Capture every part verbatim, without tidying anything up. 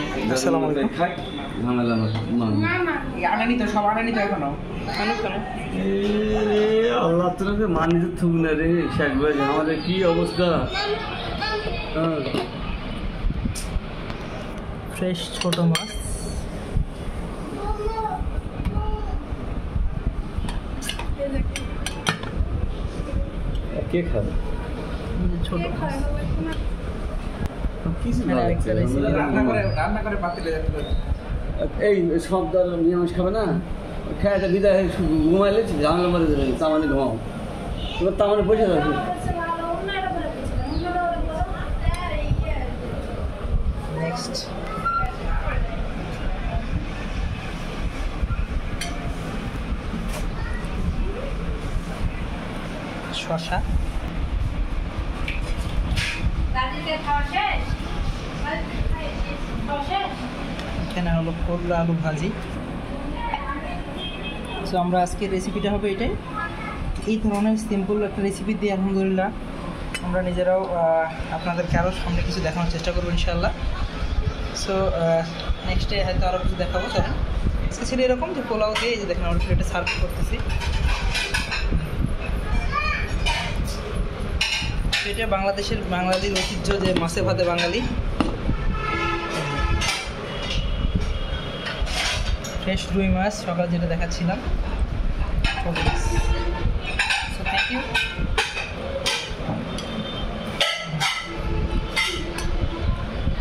আসসালামু আলাইকুম। খাই ঝামেলা আনানি তো সব আনানি তো এখনো আল্লাহ তোকে মানিতে থুক না রে শেখ ভাই আমাদের কি অবস্থা। ফ্রেশ ছোট মাছ কে খাবে ছোট মাছ কিছু না রান্না করে রান্না করে পাতিলে এই সব দল নিরামিষ খাবে না খেয়াটা বিদায় ঘুমাইলে ঝামেলা মারে দেবে তামানে ঘুমাও এবার তামানে বসে থাকবে। নেক্সট শসা এখানে হলো করলা আলু ভাজি। তো আমরা আজকে রেসিপিটা হবে এটাই, এই ধরনের সিম্পল একটা রেসিপি দিয়ে আলহামদুলিল্লাহ আমরা নিজেরাও আপনাদেরকে আরও সামনে কিছু দেখানোর চেষ্টা করবো ইনশাআল্লাহ। সো নেক্সটে হয়তো আরও কিছু দেখাবো। চলেন আজকে ছিল এরকম যে পোলাও দিয়ে যে দেখেন আমরা প্লেটে সার্ভ করতেছি। এটা বাংলাদেশের বাঙালির ঐতিহ্য যে মাছে ভাতে বাঙালি। ফ্রেশ রুই মাছ সকাল যেটা দেখাচ্ছিলাম ছোট মাছ। So thank you.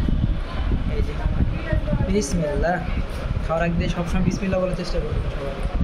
এই যে বিসমিল্লাহ, খাওয়ার আগে সবসময় বিসমিল্লাহ বলার চেষ্টা করবেন সবাই।